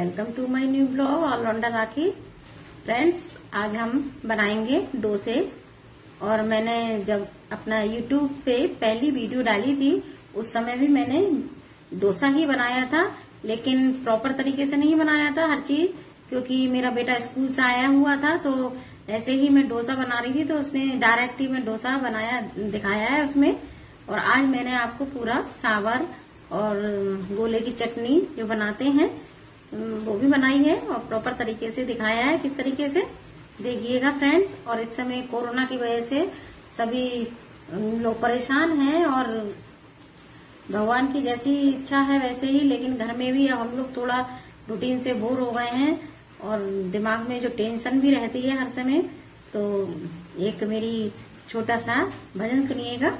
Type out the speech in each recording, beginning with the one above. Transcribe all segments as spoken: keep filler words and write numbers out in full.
Welcome to my new blog allrounder Rakhi. Friends, आज हम बनाएंगे डोसे। और मैंने जब अपना यूट्यूब पे पहली वीडियो डाली थी उस समय भी मैंने डोसा ही बनाया था, लेकिन प्रॉपर तरीके से नहीं बनाया था हर चीज, क्योंकि मेरा बेटा स्कूल से आया हुआ था। तो ऐसे ही मैं डोसा बना रही थी तो उसने डायरेक्ट ही मैं डोसा बनाया दिखाया है उसमें। और आज मैंने आपको पूरा सांभर और गोले की चटनी जो बनाते हैं वो भी बनाई है और प्रॉपर तरीके से दिखाया है किस तरीके से, देखिएगा फ्रेंड्स। और इस समय कोरोना की वजह से सभी लोग परेशान हैं और भगवान की जैसी इच्छा है वैसे ही, लेकिन घर में भी अब हम लोग थोड़ा रूटीन से बोर हो गए हैं और दिमाग में जो टेंशन भी रहती है हर समय। तो एक मेरी छोटा सा भजन सुनिएगा।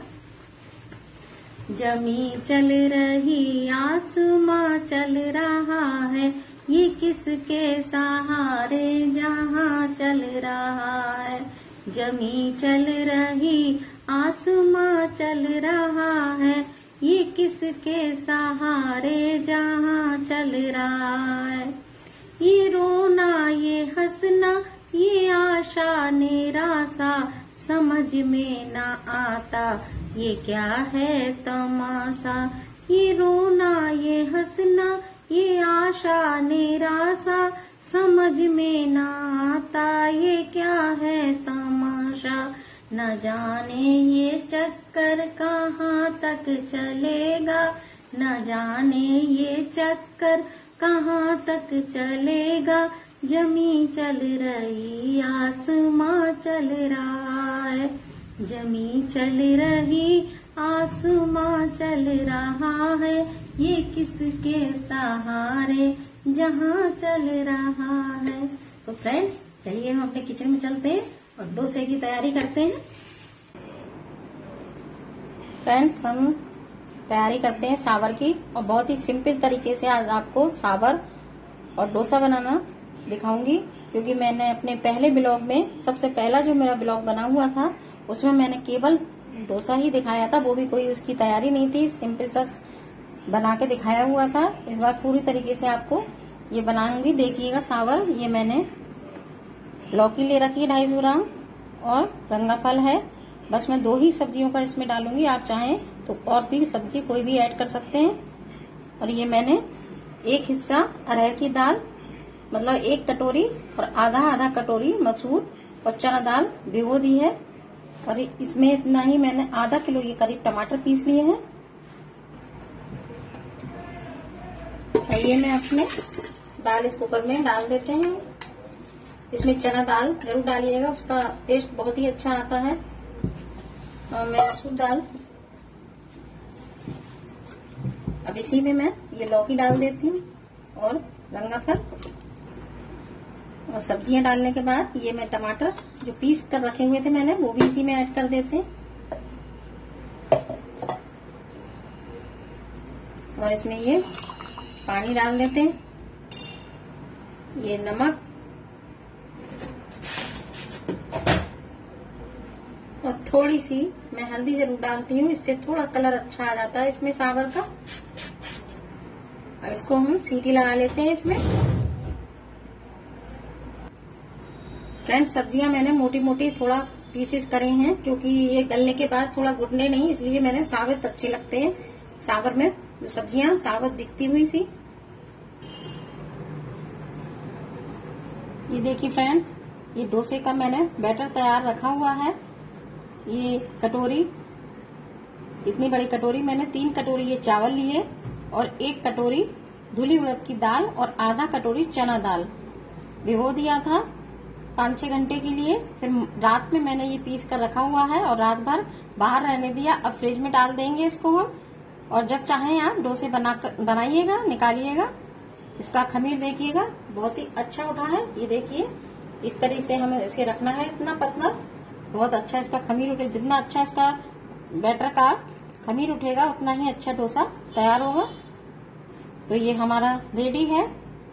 जमी चल रही आसमां चल रहा है, ये किसके सहारे जहां चल रहा है। जमी चल रही आसमां चल रहा है, ये किसके सहारे जहां चल रहा है। ये रोना ये हंसना ये आशा निराशा समझ में ना आता, ये क्या है तमाशा। ये रोना ये हंसना ये आशा निराशा समझ में ना आता, ये क्या है तमाशा। न जाने ये चक्कर कहाँ तक चलेगा, न जाने ये चक्कर कहाँ तक चलेगा। जमी चल रही आसमां चल रहा है, जमी चल रही आसमां चल रहा है, ये किसके सहारे जहां चल रहा है। तो फ्रेंड्स, चलिए हम अपने किचन में चलते हैं और डोसे की तैयारी करते हैं। फ्रेंड्स, हम तैयारी करते हैं सांभर की और बहुत ही सिंपल तरीके से आज आपको सांभर और डोसा बनाना दिखाऊंगी, क्योंकि मैंने अपने पहले ब्लॉग में, सबसे पहला जो मेरा ब्लॉग बना हुआ था उसमें मैंने केवल डोसा ही दिखाया था, वो भी कोई उसकी तैयारी नहीं थी, सिंपल सा बना के दिखाया हुआ था। इस बार पूरी तरीके से आपको ये बनाऊंगी, देखिएगा। सांभर ये मैंने लौकी ले रखी है ढाई सौ ग्राम और गंगा फल है, बस मैं दो ही सब्जियों का इसमें डालूंगी, आप चाहें तो और भी सब्जी कोई भी ऐड कर सकते हैं। और ये मैंने एक हिस्सा अरहर की दाल, मतलब एक कटोरी और आधा आधा कटोरी मसूर और चना दाल भिगो दी है। और इसमें इतना ही मैंने आधा किलो ये करीब टमाटर पीस लिए हैं। ये मैं अपने दाल इस कुकर में डाल देते हैं। इसमें चना दाल जरूर डालिएगा, उसका टेस्ट बहुत ही अच्छा आता है। और मैं मसूर दाल, अब इसी में मैं ये लौकी डाल देती हूँ और गंगा फल। और सब्जियां डालने के बाद ये मैं टमाटर जो पीस कर रखे हुए थे मैंने, वो भी इसी में ऐड कर देते हैं। और इसमें ये पानी डाल देते हैं, ये नमक और थोड़ी सी मैं हल्दी जरूर डालती हूँ, इससे थोड़ा कलर अच्छा आ जाता है इसमें सांभर का। अब इसको हम सीटी लगा लेते हैं इसमें। फ्रेंड्स, सब्जियां मैंने मोटी मोटी थोड़ा पीसेस करे हैं, क्योंकि ये गलने के बाद थोड़ा घुटने नहीं, इसलिए मैंने साबुत अच्छे लगते हैं सांभर में, जो सब्जियां साबुत दिखती हुई सी। ये देखिए फ्रेंड्स, ये डोसे का मैंने बैटर तैयार रखा हुआ है। ये कटोरी, इतनी बड़ी कटोरी मैंने तीन कटोरी ये चावल लिए और एक कटोरी धुली उड़द की दाल और आधा कटोरी चना दाल भिगो दिया था पाँच छह घंटे के लिए। फिर रात में मैंने ये पीस कर रखा हुआ है और रात भर बाहर रहने दिया। अब फ्रिज में डाल देंगे इसको हम, और जब चाहें आप डोसे बना बनाइएगा, निकालिएगा। इसका खमीर देखिएगा बहुत ही अच्छा उठा है, ये देखिए इस तरह से हमें इसे रखना है, इतना पतला, बहुत अच्छा इसका खमीर उठे। जितना अच्छा इसका बैटर का खमीर उठेगा उतना ही अच्छा डोसा तैयार होगा। तो ये हमारा रेडी है।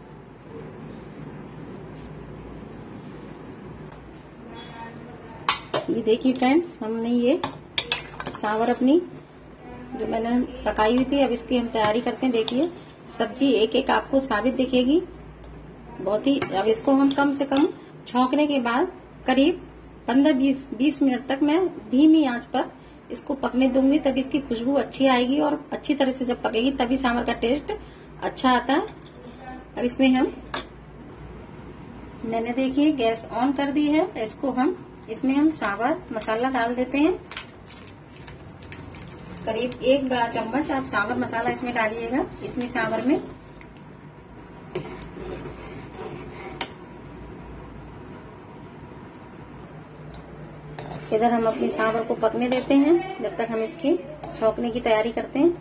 ये देखिए फ्रेंड्स, हमने ये सांभर अपनी जो मैंने पकाई हुई थी, अब इसकी हम तैयारी करते हैं। देखिए सब्जी एक एक आपको साबित दिखेगी, बहुत ही। अब इसको हम कम से कम छौंकने के बाद करीब पंद्रह बीस बीस मिनट तक मैं धीमी आंच पर इसको पकने दूंगी, तभी इसकी खुशबू अच्छी आएगी और अच्छी तरह से जब पकेगी तभी सांभर का टेस्ट अच्छा आता है। अब इसमें हम मैंने देखिए गैस ऑन कर दी है। इसको हम इसमें हम सांभर मसाला डाल देते हैं। करीब एक बड़ा चम्मच आप सांभर मसाला इसमें डालिएगा, इतनी सांभर में। इधर हम अपनी सांभर को पकने देते हैं जब तक हम इसकी छौंकने की तैयारी करते हैं।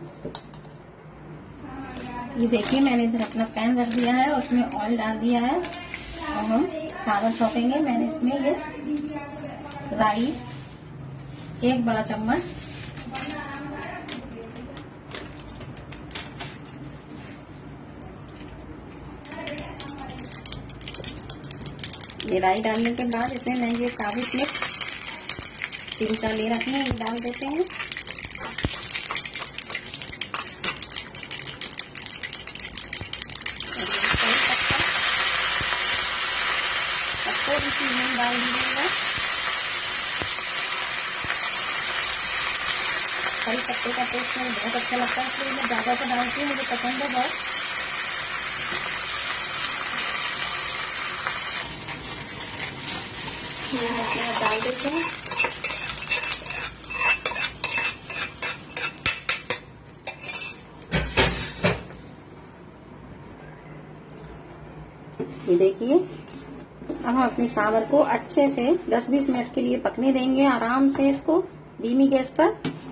ये देखिए मैंने इधर अपना पैन रख दिया है और उसमें ऑयल डाल दिया है और हम सांभर छौंकेंगे। मैंने इसमें ये राई एक बड़ा चम्मच, ये राई डालने के बाद इसमें मैं ये साबुत मिर्च तीन चार ले रखे हैं, ये डाल देते हैं। इसमें डाल दीजिएगा। कड़ी पत्ते का टेस्ट मुझे बहुत अच्छा लगता है, इसलिए मैं ज्यादा से डालती हूँ, मुझे पसंद है बहुत। ये डाल देते हैं। ये देखिए अब हम अपनी सांभर को अच्छे से दस बीस मिनट के लिए पकने देंगे, आराम से इसको धीमी गैस पर।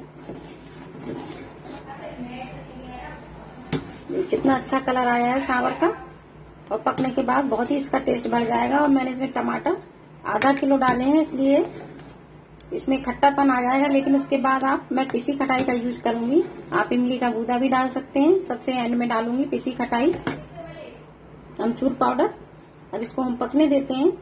कितना अच्छा कलर आया है सांभर का, और पकने के बाद बहुत ही इसका टेस्ट बढ़ जाएगा। और मैंने इसमें टमाटर आधा किलो डाले हैं, इसलिए इसमें खट्टापन आ जाएगा, लेकिन उसके बाद आप मैं पिसी खटाई का यूज करूंगी। आप इमली का गूदा भी डाल सकते हैं, सबसे एंड में डालूंगी पिसी खटाई, अमचूर पाउडर। अब इसको हम पकने देते हैं।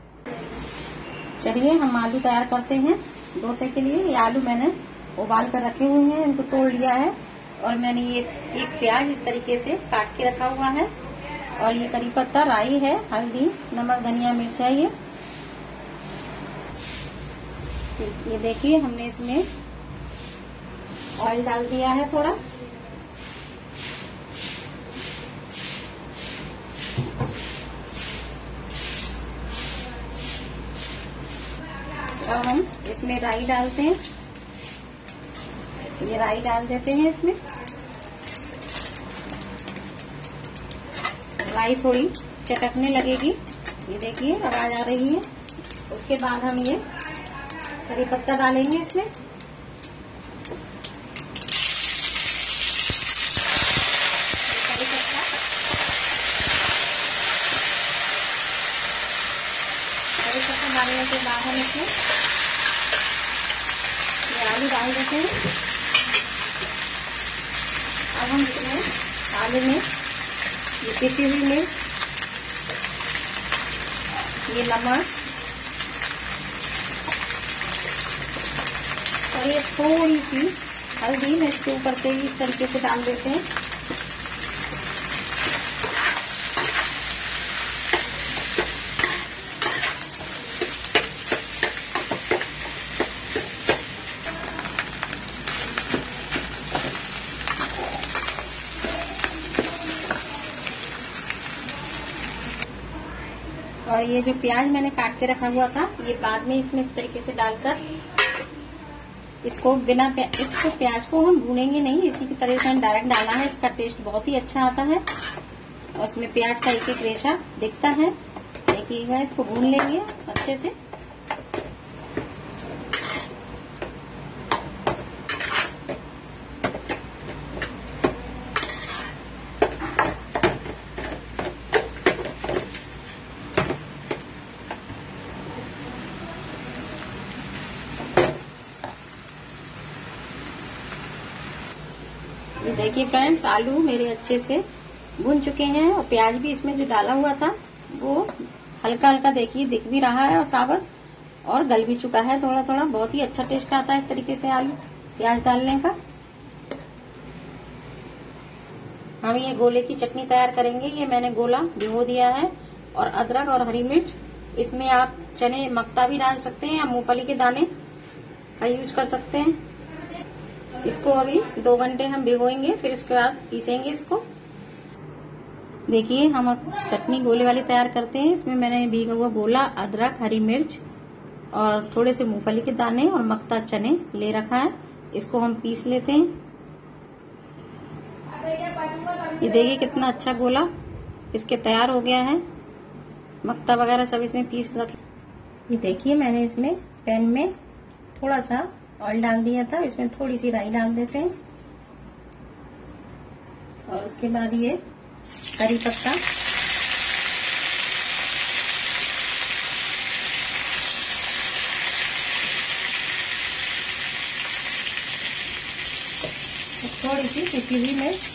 चलिए हम आलू तैयार करते हैं डोसे के लिए। ये आलू मैंने उबाल कर रखे हुए हैं, इनको तोड़ लिया है, और मैंने ये एक प्याज इस तरीके से काट के रखा हुआ है, और ये करी पत्ता, राई है, हल्दी, नमक, धनिया, मिर्च है। ये ये देखिए हमने इसमें ऑयल डाल दिया है थोड़ा। अब हम इसमें राई डालते हैं, ये राई डाल देते हैं इसमें। राई थोड़ी चटकने लगेगी, ये देखिए आवाज आ रही है। उसके बाद हम ये करी पत्ता डालेंगे इसमें। करी पत्ता करी पत्ता डालने के बाद हम इसमें ये आलू डाल देते हैं। अब हम इसमें आलू में ये पिसी हुई मिर्च, ये नमक और ये थोड़ी सी हल्दी मैं इसके ऊपर से इस तरीके से डाल देते हैं। और ये जो प्याज मैंने काट के रखा हुआ था, ये बाद में इसमें इस तरीके से डालकर इसको बिना प्याज इसको प्याज को हम भूनेंगे नहीं, इसी की तरह से डायरेक्ट डालना है। इसका टेस्ट बहुत ही अच्छा आता है और इसमें प्याज का एक एक रेशा दिखता है। देखिएगा, इसको भून लेंगे अच्छे से। देखिए फ्रेंड्स, आलू मेरे अच्छे से भुन चुके हैं और प्याज भी इसमें जो डाला हुआ था वो हल्का हल्का देखिए दिख भी रहा है और साबुत और गल भी चुका है थोड़ा थोड़ा। बहुत ही अच्छा टेस्ट आता है इस तरीके से आलू प्याज डालने का। हम ये गोले की चटनी तैयार करेंगे। ये मैंने गोला भिगो दिया है और अदरक और हरी मिर्च। इसमें आप चने मक्ता भी डाल सकते हैं या मूंगफली के दाने का यूज कर सकते हैं। इसको अभी दो घंटे हम भिगोएंगे, फिर उसके बाद पीसेंगे इसको। देखिए हम अब चटनी गोले वाली तैयार करते हैं। इसमें मैंने भीगा हुआ गोला, अदरक, हरी मिर्च और थोड़े से मूंगफली के दाने और मक्ता चने ले रखा है। इसको हम पीस लेते हैं। ये देखिए कितना अच्छा गोला इसके तैयार हो गया है। मक्ता वगैरह सब इसमें पीस रखे। ये देखिए मैंने इसमें पैन में थोड़ा सा ऑयल डाल दिया था। इसमें थोड़ी सी राई डाल देते हैं और उसके बाद ये करी पत्ता, थोड़ी सी पिसी हुई मिर्च।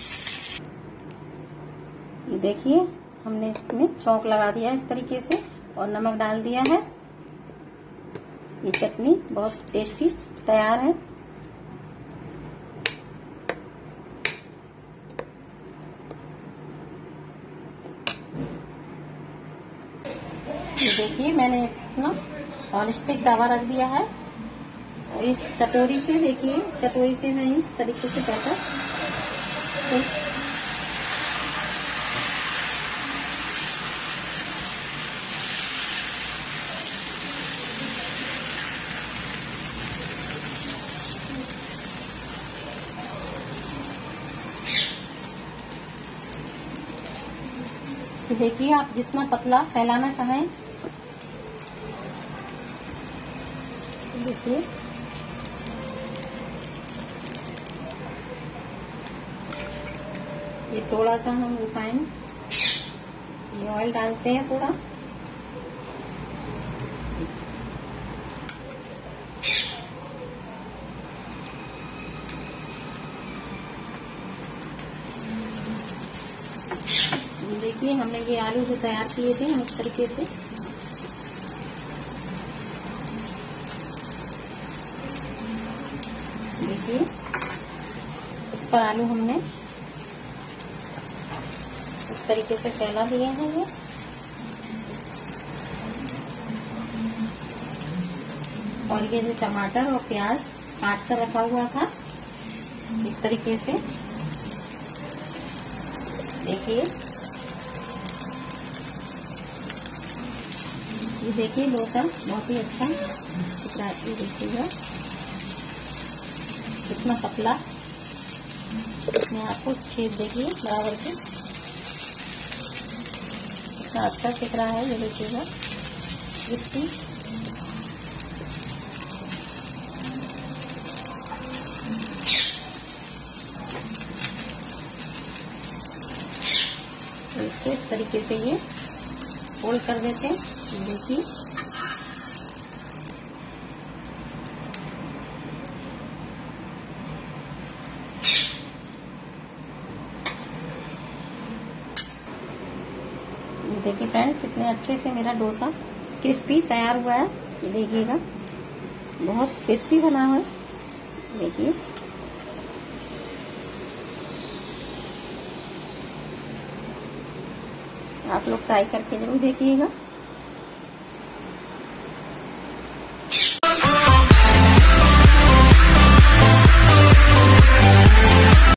ये देखिए हमने इसमें छौंक लगा दिया है इस तरीके से और नमक डाल दिया है। ये चटनी बहुत टेस्टी तैयार है। ये देखिए मैंने अपना नॉन स्टिक तवा रख दिया है और इस कटोरी से, देखिए इस कटोरी से मैं इस तरीके से बैटर तो देखिए आप जितना पतला फैलाना चाहें। देखिए ये थोड़ा सा हम रिफाइन ये ऑयल डालते हैं थोड़ा। देखिए हमने ये आलू जो तैयार किए थे हम इस तरीके से देखिए इस पर आलू हमने इस तरीके से फैला दिए हैं ये। और ये जो टमाटर और प्याज काट कर रखा हुआ था इस तरीके से देखिए। ये देखिए डोसा बहुत ही अच्छा दिख रहा है। देखिएगा कितना पतला इसमें आपको छेद देखिए बराबर से कितना अच्छा दिख रहा है। ये देखिएगा क्रिस्पी। इसको इस तरीके से ये फोल्ड कर देते हैं। देखिए देखिए फ्रेंड कितने अच्छे से मेरा डोसा क्रिस्पी तैयार हुआ है। ये देखिएगा बहुत क्रिस्पी बना हुआ है। देखिए आप लोग ट्राई करके जरूर देखिएगा।